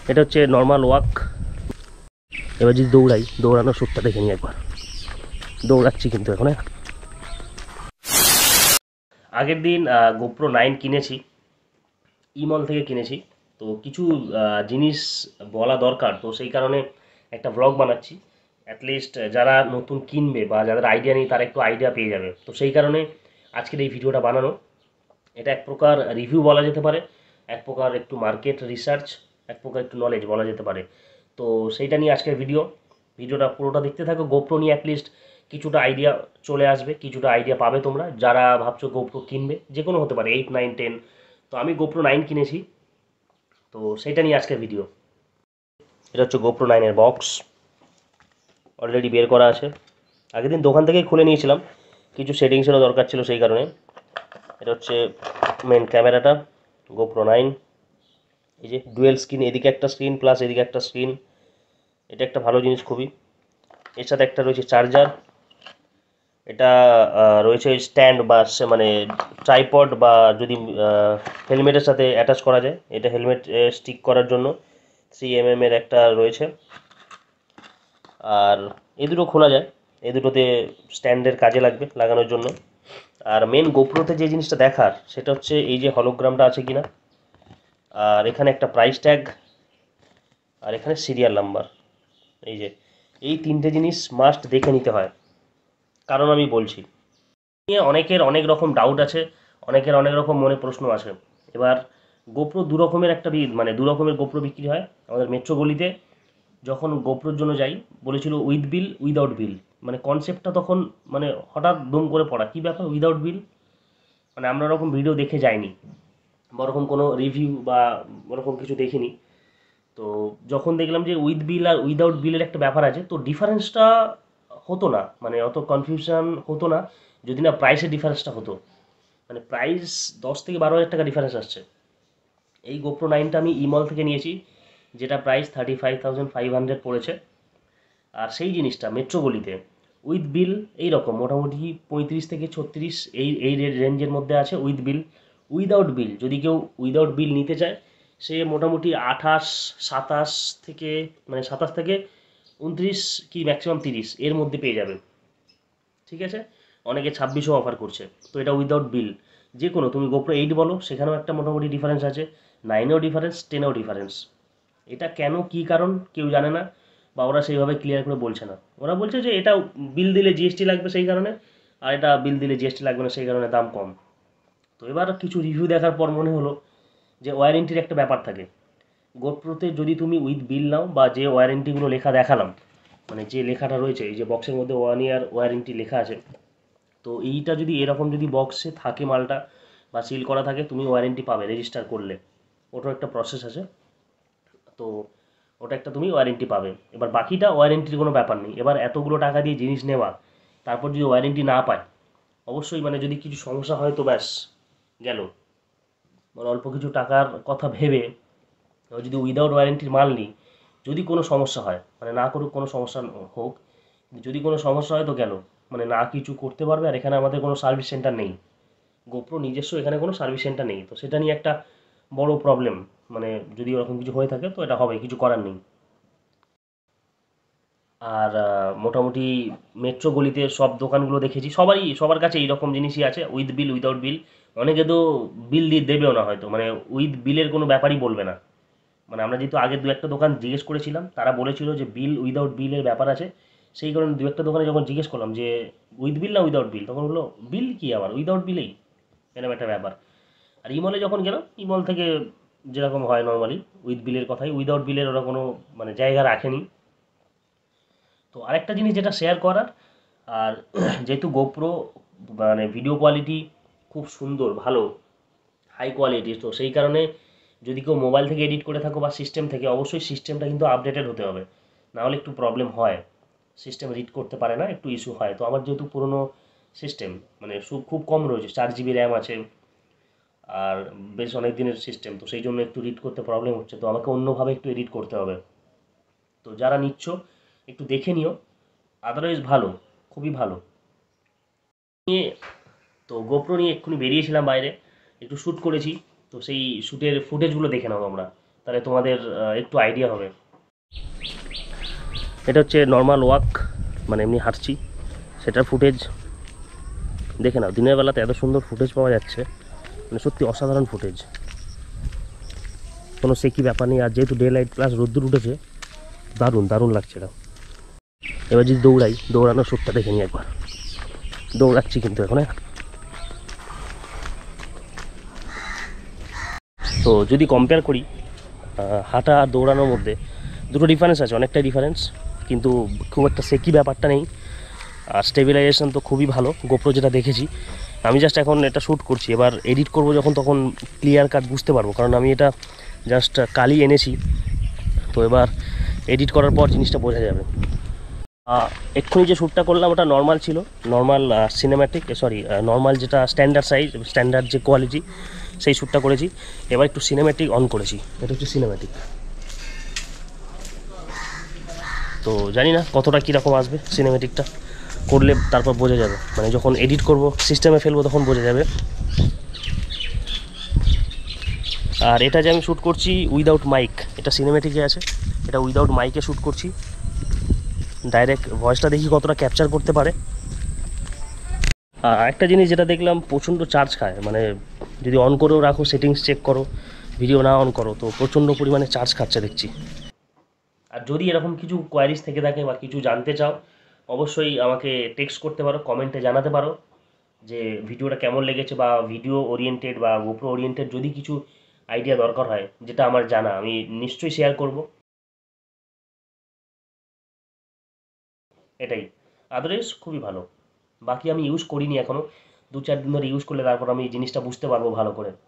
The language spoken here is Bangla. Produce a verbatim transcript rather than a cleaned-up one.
এটা হচ্ছে নর্মাল ওয়াক। এবার যদি দৌড়াই, দৌড়ানোর শ্যুটটা দেখে নিই একবার। দৌড়াচ্ছি কিন্তু এখন। আগের দিন গোপ্রো নাইন কিনেছি, ইমল থেকে কিনেছি। তো কিছু জিনিস বলা দরকার, তো সেই কারণে একটা ব্লগ বানাচ্ছি। অ্যাটলিস্ট যারা নতুন কিনবে বা যাদের আইডিয়া নেই তারা একটু আইডিয়া পেয়ে যাবে। তো সেই কারণে আজকের এই ভিডিওটা বানানো। এটা এক প্রকার রিভিউ বলা যেতে পারে, এক প্রকার একটু মার্কেট রিসার্চ, এক প্রকার একটু নলেজ বলা যেতে পারে। তো সেইটা নিয়ে আজকের ভিডিও। ভিডিওটা পুরোটা দেখতে থাকো। গোপ্রো নিয়ে অ্যাটলিস্ট কিছুটা আইডিয়া চলে আসবে, কিছুটা আইডিয়া পাবে তোমরা যারা ভাবছো গোপ্রো কিনবে। যে কোনো হতে পারে, এইট নাইন টেন। তো আমি গোপ্রো নাইন কিনেছি, তো সেটা নিয়ে আজকের ভিডিও। এটা হচ্ছে গোপ্রো নাইনের বক্স, অলরেডি বের করা আছে। আগের দিন দোকান থেকেই খুলে নিয়েছিলাম, কিছু সেটিংসেরও দরকার ছিল সেই কারণে। এটা হচ্ছে মেন ক্যামেরাটা, গোপ্রো নাইন। এই যে ডুয়েল স্ক্রিন, এদিকে একটা স্ক্রিন প্লাস এদিকে একটা স্ক্রিন। এটা একটা ভালো জিনিস খুবই। এর সাথে একটা রয়েছে চার্জার। এটা রয়েছে স্ট্যান্ড বা মানে ট্রাইপড, বা যদি হেলমেটের সাথে অ্যাটাচ করা যায়, এটা হেলমেট স্টিক করার জন্য থ্রি এম এম এর একটা রয়েছে। আর এই দুটো খোলা যায়, এই দুটোতে স্ট্যান্ডের কাজে লাগবে লাগানোর জন্য। আর মেন গোপ্রোতে যে জিনিসটা দেখার সেটা হচ্ছে এই যে হলোগ্রামটা আছে কিনা, আর এখানে একটা প্রাইস ট্যাগ, আর এখানে সিরিয়াল নাম্বার। এই যে এই তিনটে জিনিস মাস্ট দেখে নিতে হয়। কারণ আমি বলছি, নিয়ে অনেকের অনেক রকম ডাউট আছে, অনেকের অনেক রকম মনে প্রশ্ন আছে। এবার গোপ্রো দু রকমের একটা মানে দু রকমের গোপ্রো বিক্রি হয় আমাদের মেট্রো গলিতে। যখন গোপ্রোর জন্য যাই বলেছিল উইথ বিল উইদাউট বিল, মানে কনসেপ্টটা তখন মানে হঠাৎ দম করে পড়া, কী ব্যাপার উইদাউট বিল, মানে আমরা ওরকম ভিডিও দেখে যাইনি বা ওরকম কোনো রিভিউ বা ওরকম কিছু দেখিনি। তো যখন দেখলাম যে উইথ বিল আর উইদাউট বিলের একটা ব্যাপার আছে, তো ডিফারেন্সটা হতো না, মানে অত কনফিউশন হতো না যদি না প্রাইসের ডিফারেন্সটা হতো। মানে প্রাইস দশ থেকে বারো হাজার টাকা ডিফারেন্স আসছে। এই গোপ্রো নাইনটা আমি ইমল থেকে নিয়েছি, যেটা price thirty five thousand five hundred পড়েছে। আর সেই জিনিসটা মেট্রো গলিতে উইথ বিল এই রকম মোটামুটি পঁয়ত্রিশ থেকে ছত্রিশ এই এই রেঞ্জের মধ্যে আছে উইথ বিল। উইদাউট বিল যদি কেউ উইদাউট বিল নিতে চায়, সে মোটামুটি আঠাশ সাতাশ থেকে মানে সাতাশ থেকে উনত্রিশ কি ম্যাক্সিমাম তিরিশ এর মধ্যে পেয়ে যাবে। ঠিক আছে, অনেকে ছাব্বিশও অফার করছে। তো এটা উইদাউট বিল। যে কোনো তুমি গোপ্রো এইট বলো, সেখানেও একটা মোটামুটি ডিফারেন্স আছে, নাইনেও ডিফারেন্স, টেনেও ডিফারেন্স। এটা কেন কী কারণ কেউ জানে না, বা ওরা সেইভাবে ক্লিয়ার করে বলছে না। ওরা বলছে যে এটা বিল দিলে জিএসটি লাগবে সেই কারণে, আর এটা বিল দিলে জিএসটি লাগবে না সেই কারণে দাম কম। তো এবার কিছু রিভিউ দেখার পর মনে হলো যে ওয়ারেন্টির একটা ব্যাপার থাকে। গোপ্রোতে যদি তুমি উইথ বিল নাও বা যে ওয়ারেন্টিগুলো লেখা দেখালাম, মানে যে লেখাটা রয়েছে এই যে বক্সের মধ্যে ওয়ান ইয়ার ওয়ারেন্টি লেখা আছে, তো এইটা যদি এরকম যদি বক্সে থাকে মালটা বা সিল করা থাকে, তুমি ওয়ারেন্টি পাবে রেজিস্টার করলে। ওটার একটা প্রসেস আছে, তো ওটা একটা তুমি ওয়ারেন্টি পাবে। এবার বাকিটা ওয়ারেন্টির কোনো ব্যাপার নেই। এবার এতগুলো টাকা দিয়ে জিনিস নেওয়া, তারপর যদি ওয়ারেন্টি না পায়, অবশ্যই মানে যদি কিছু সমস্যা হয় তো ব্যাস গেল। মানে অল্প কিছু টাকার কথা ভেবে যদি উইদাউট ওয়ারেন্টির মাল নিই, যদি কোনো সমস্যা হয়, মানে না করুক কোনো সমস্যা হোক, যদি কোনো সমস্যা হয় তো গেল, মানে না কিছু করতে পারবে। আর এখানে আমাদের কোনো সার্ভিস সেন্টার নেই, গোপ্রো নিজস্ব এখানে কোনো সার্ভিস সেন্টার নেই। তো সেটা নিয়ে একটা বড় প্রবলেম, মানে যদি ওরকম কিছু হয়ে থাকে তো এটা হবে, কিছু করার নেই। আর মোটামুটি মেট্রো গলিতে সব দোকানগুলো দেখেছি, সবারই সবার কাছে এইরকম জিনিসই আছে, উইথ বিল উইদাউট বিল। অনেকে তো বিল দিয়ে দেবেও না হয়তো, মানে উইথ বিলের কোনো ব্যাপারই বলবে না। মানে আমরা যেহেতু আগে দু একটা দোকান জিজ্ঞেস করেছিলাম, তারা বলেছিল যে বিল উইদাউট বিলের ব্যাপার আছে। সেই কারণে দু একটা দোকানে যখন জিজ্ঞেস করলাম যে উইথ বিল না উইদাউট বিল, তখন বললো বিল কি আবার উইদাউট বিলেই, এরকম একটা ব্যাপার। আর ইমলে যখন গেলাম, ইমল থেকে যেরকম হয় নর্মালি উইথ বিলের কথাই, উইদাউট বিলের ওরা কোনো মানে জায়গা রাখেনি। তো আরেকটা জিনিস যেটা শেয়ার করার, আর যেহেতু গোপ্রো মানে ভিডিও কোয়ালিটি খুব সুন্দর ভালো হাই কোয়ালিটি, তো সেই কারণে যদি কেউ মোবাইল থেকে এডিট করে থাকো বা সিস্টেম থেকে, অবশ্যই সিস্টেমটা কিন্তু আপডেটেড হতে হবে, নাহলে একটু প্রবলেম হয়, সিস্টেম রিড করতে পারে না, একটু ইস্যু হয়। তো আমার যেহেতু পুরনো সিস্টেম, মানে খুব কম রয়েছে, চার জিবি র্যাম আছে, আর বেশ অনেক দিনের সিস্টেম, তো সেই জন্য একটু রিড করতে প্রবলেম হচ্ছে, তো আমাকে অন্যভাবে একটু এডিট করতে হবে। তো যারা নিচ্ছ একটু দেখে নিও, আদারওয়াইজ ভালো, খুবই ভালো। নিয়ে তো গোপ্রো নিয়ে এক্ষুনি বেরিয়েছিলাম বাইরে, একটু শ্যুট করেছি, তো সেই শ্যুটের ফুটেজগুলো দেখে নাও তোমরা। তাহলে তোমাদের একটু আইডিয়া হবে। এটা হচ্ছে নর্মাল ওয়াক, মানে এমনি হাঁটছি, সেটার ফুটেজ দেখে নাও। দিনের বেলাতে এত সুন্দর ফুটেজ পাওয়া যাচ্ছে, মানে সত্যি অসাধারণ ফুটেজ, কোনো সে কি ব্যাপার নেই। আর যেহেতু ডে লাইট প্লাস রোদ্দুর উঠেছে, দারুণ দারুণ লাগছে এটা। এবার যদি দৌড়াই, দৌড়ানোর শ্যুটটা দেখে নিই একবার। দৌড়াচ্ছি কিন্তু এখন। তো যদি কম্পেয়ার করি হাঁটা আর দৌড়ানোর মধ্যে, দুটো ডিফারেন্স আছে, অনেকটাই ডিফারেন্স, কিন্তু খুব একটা সেকি ব্যাপারটা নেই। আর স্টেবিলাইজেশন তো খুবই ভালো গোপ্রো যেটা দেখেছি। আমি জাস্ট এখন এটা শ্যুট করছি, এবার এডিট করব যখন তখন ক্লিয়ার কাট বুঝতে পারবো, কারণ আমি এটা জাস্ট কালই এনেছি। তো এবার এডিট করার পর জিনিসটা বোঝা যাবে। এক্ষুনি যে শ্যুটটা করলাম ওটা নর্মাল ছিল, নর্মাল সিনেম্যাটিক, সরি নর্মাল যেটা স্ট্যান্ডার্ড সাইজ, স্ট্যান্ডার্ড যে কোয়ালিটি, সেই শ্যুটটা করেছি। এবার একটু সিনেম্যাটিক অন করেছি, এটা হচ্ছে সিনেম্যাটিক। তো জানি না কতটা কীরকম আসবে, সিনেম্যাটিকটা করলে তারপর বোঝা যাবে, মানে যখন এডিট করব সিস্টেমে ফেলবো তখন বোঝা যাবে। আর এটা যে আমি শ্যুট করছি উইদাউট মাইক, এটা সিনেম্যাটিকে আছে, এটা উইদাউট মাইকে শ্যুট করছি। ডাইরেক্ট ভয়েসটা দেখি কতটা ক্যাপচার করতে পারে। আর একটা জিনিস যেটা দেখলাম, প্রচণ্ড চার্জ খায়, মানে যদি অন করেও রাখো, সেটিংস চেক করো, ভিডিও না অন করো, তো প্রচণ্ড পরিমাণে চার্জ খাচ্ছে দেখছি। আর যদি এরকম কিছু কোয়ারিজ থেকে থাকে বা কিছু জানতে চাও, অবশ্যই আমাকে টেক্সট করতে পারো, কমেন্টে জানাতে পারো যে ভিডিওটা কেমন লেগেছে, বা ভিডিও ওরিয়েন্টেড বা গোপ্রো ওরিয়েন্টেড যদি কিছু আইডিয়া দরকার হয়, যেটা আমার জানা, আমি নিশ্চয়ই শেয়ার করব। এটাই, আদারওয়াইজ খুবই ভালো। বাকি আমি ইউজ করিনি এখনও, দু চার দিন ধরে ইউজ করলে তারপর আমি জিনিসটা বুঝতে পারবো ভালো করে।